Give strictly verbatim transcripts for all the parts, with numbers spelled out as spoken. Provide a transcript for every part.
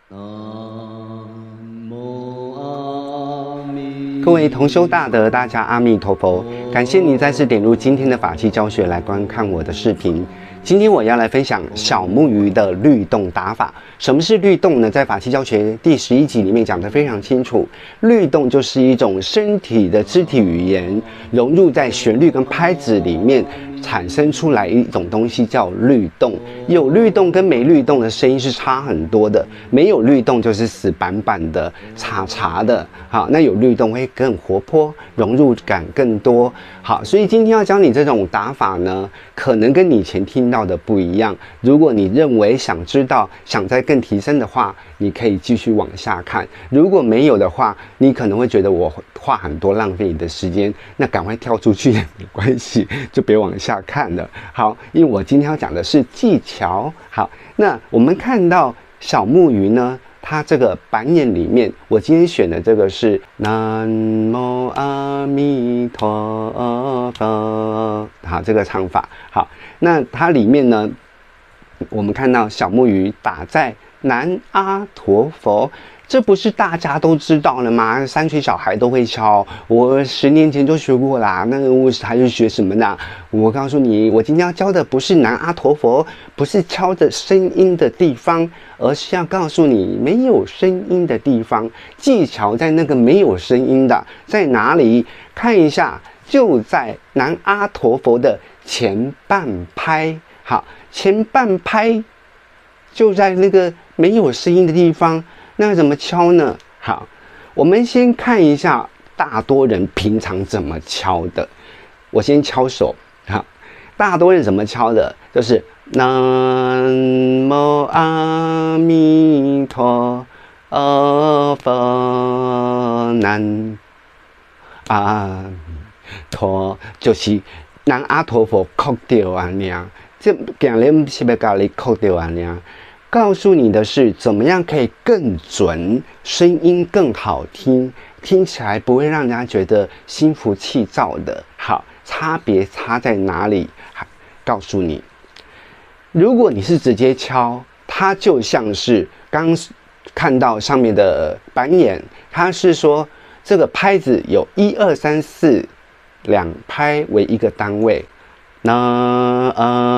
各位同修大德，大家阿弥陀佛！感谢你再次点入今天的法器教学来观看我的视频。今天我要来分享小木鱼的律动打法。什么是律动呢？在法器教学第十一集里面讲得非常清楚，律动就是一种身体的肢体语言融入在旋律跟拍子里面，产生出来一种东西叫律动。有律动跟没律动的声音是差很多的，没有律动就是死板板的、茶茶的。好，那有律动会更活泼，融入感更多。好，所以今天要教你这种打法呢，可能跟你以前听到的不一样。如果你认为想知道、想再更提升的话，你可以继续往下看。如果没有的话，你可能会觉得我话很多，浪费你的时间，那赶快跳出去也没关系，就别往下看了。好，因为我今天要讲的是技巧。好，那我们看到小木鱼呢，它这个板眼里面，我今天选的这个是南无阿弥陀佛。好，这个唱法。好，那它里面呢，我们看到小木鱼打在南阿陀佛，这不是大家都知道了吗？三岁小孩都会敲，我十年前就学过啦。那我还是学什么呢？我告诉你，我今天要教的不是南阿陀佛，不是敲的声音的地方，而是要告诉你没有声音的地方，技巧在那个没有声音的在哪里？看一下，就在南阿陀佛的前半拍。好，前半拍就在那个没有声音的地方。那怎么敲呢？好，我们先看一下大多人平常怎么敲的。我先敲手。好，大多人怎么敲的？就是南无阿弥陀佛，南阿弥陀，就是南阿陀佛扣掉啊娘，这今日是要教你扣掉啊娘。告诉你的是怎么样可以更准，声音更好听，听起来不会让人家觉得心浮气躁的。好，差别差在哪里？告诉你，如果你是直接敲，它就像是刚看到上面的板眼，它是说这个拍子有一二三四两拍为一个单位，南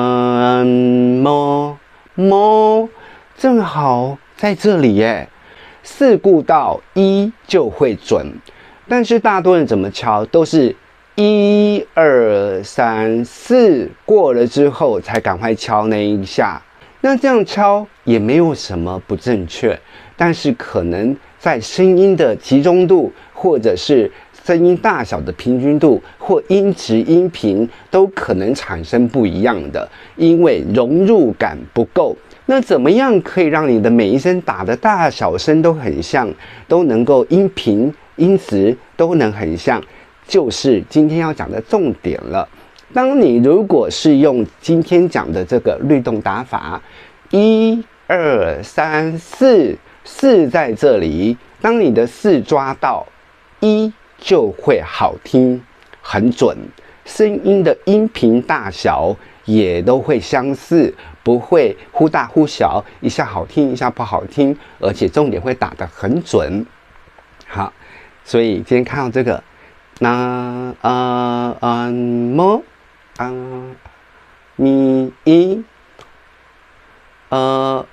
无么。正好在这里耶，四顾到一就会准。但是大多人怎么敲，都是一二三四过了之后才赶快敲那一下。那这样敲也没有什么不正确，但是可能在声音的集中度，或者是声音大小的平均度，或音质音频都可能产生不一样的，因为融入感不够。那怎么样可以让你的每一声打的大小声都很像，都能够音频音质都能很像，就是今天要讲的重点了。当你如果是用今天讲的这个律动打法，一二三四，四在这里，当你的四抓到一，就会好听，很准，声音的音频大小也都会相似，不会忽大忽小，一下好听一下不好听，而且重点会打得很准。好，所以今天看到这个南无阿弥陀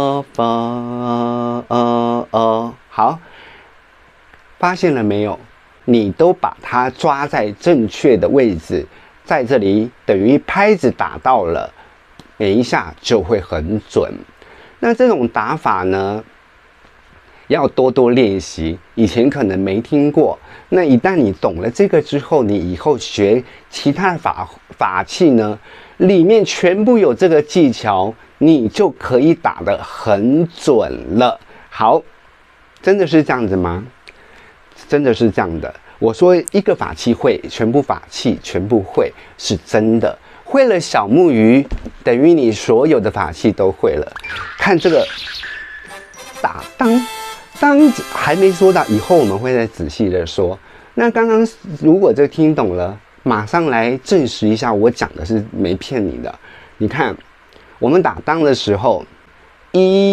佛，好，发现了没有？你都把它抓在正确的位置，在这里等于拍子打到了，每一下就会很准。那这种打法呢，要多多练习，以前可能没听过。那一旦你懂了这个之后，你以后学其他的法法器呢，里面全部有这个技巧，你就可以打得很准了。好，真的是这样子吗？真的是这样的。我说一个法器会，全部法器全部会，是真的。会了小木鱼，等于你所有的法器都会了。看这个打当当还没说到，以后我们会再仔细的说。那刚刚如果这听懂了，马上来证实一下我讲的是没骗你的。你看，我们打当的时候，一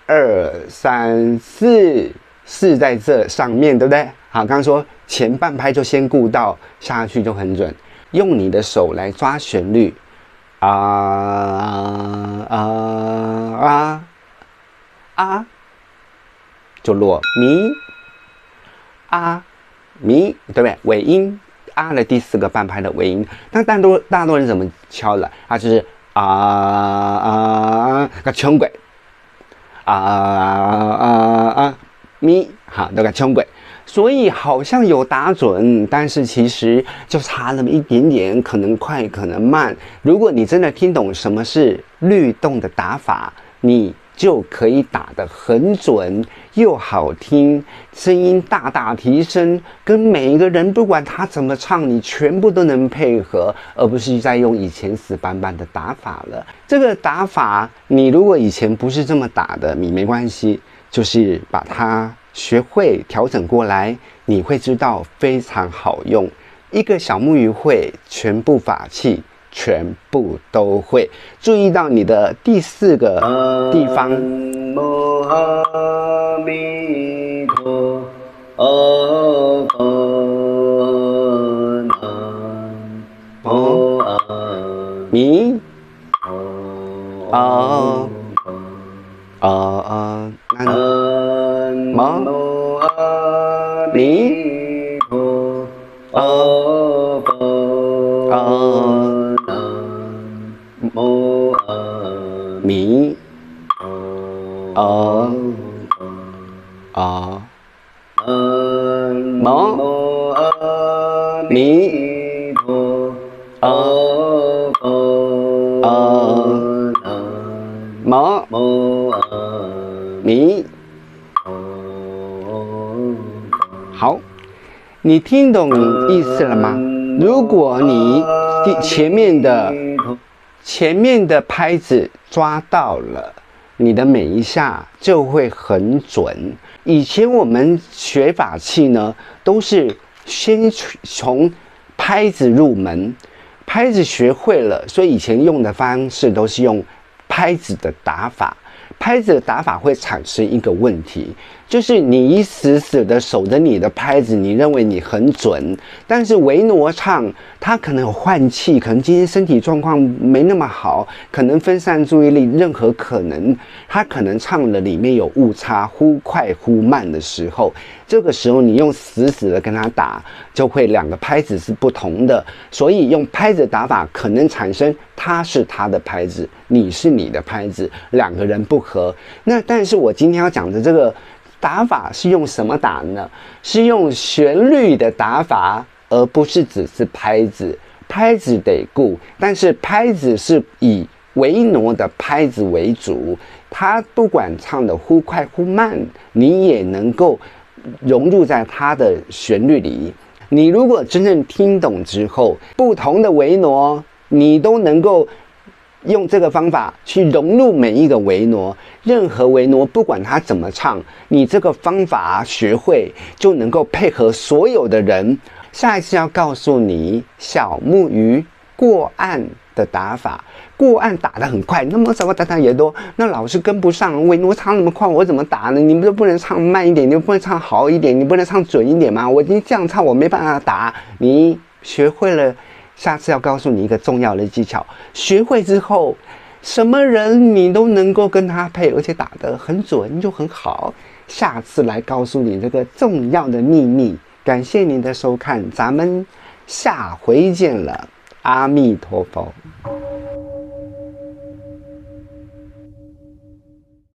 二三四，四在这上面，对不对？好，刚刚说前半拍就先顾到，下去就很准。用你的手来抓旋律，啊啊啊啊，就落咪啊咪，对不对？尾音啊的第四个半拍的尾音，那大多大多人怎么敲的？它就是啊啊个穷鬼，啊啊啊咪，好，那个穷鬼。所以好像有打准，但是其实就差那么一点点，可能快，可能慢。如果你真的听懂什么是律动的打法，你就可以打得很准又好听，声音大大提升，跟每一个人不管他怎么唱，你全部都能配合，而不是在用以前死板板的打法了。这个打法，你如果以前不是这么打的，你没关系，就是把它学会调整过来，你会知道非常好用。一个小木鱼会，全部法器全部都会。注意到你的第四个地方。阿弥陀佛，阿弥啊啊啊南无阿弥陀佛，阿南无阿弥啊啊南无阿弥陀佛，阿南无阿弥。好，你听懂意思了吗？如果你前面的前面的拍子抓到了，你的每一下就会很准。以前我们学法器呢，都是先从拍子入门，拍子学会了，所以以前用的方式都是用拍子的打法。拍子的打法会产生一个问题，就是你一死死的守着你的拍子，你认为你很准，但是维挪唱他可能有换气，可能今天身体状况没那么好，可能分散注意力，任何可能，他可能唱的里面有误差，忽快忽慢的时候，这个时候你用死死的跟他打，就会两个拍子是不同的，所以用拍子打法可能产生他是他的拍子，你是你的拍子，两个人不合。那但是我今天要讲的这个打法是用什么打呢？是用旋律的打法，而不是只是拍子。拍子得顾，但是拍子是以维挪的拍子为主，它不管唱的忽快忽慢，你也能够融入在它的旋律里。你如果真正听懂之后，不同的维挪你都能够用这个方法去融入每一个维挪，任何维挪不管它怎么唱，你这个方法学会就能够配合所有的人。下一次要告诉你小木鱼过岸的打法，过岸打得很快，那么什么打打也多，那老是跟不上，维挪唱那么快，我怎么打呢？你们都不能唱慢一点，你不能唱好一点，你不能唱准一点吗？我已经这样唱，我没办法打。你学会了，下次要告诉你一个重要的技巧，学会之后，什么人你都能够跟他配，而且打得很准，就很好。下次来告诉你这个重要的秘密。感谢您的收看，咱们下回见了，阿弥陀佛。